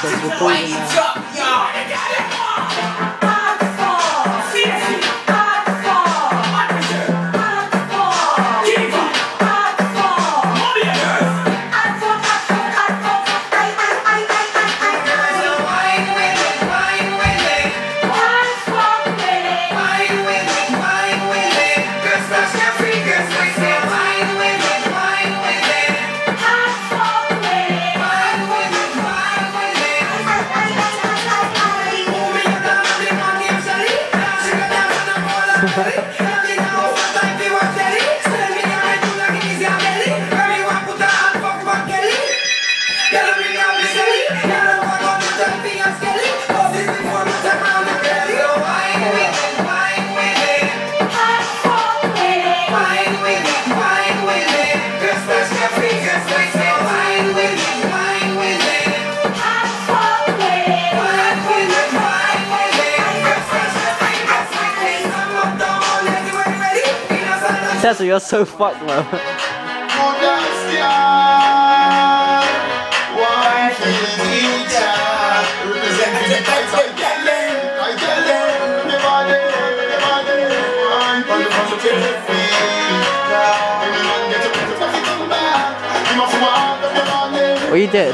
Because we're pointing now. Tessa, you're so fucked, bro. What you did?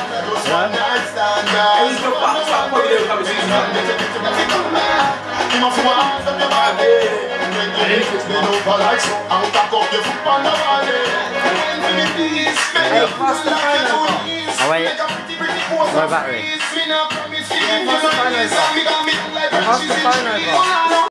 Oh wait, my battery. Pass the phone over.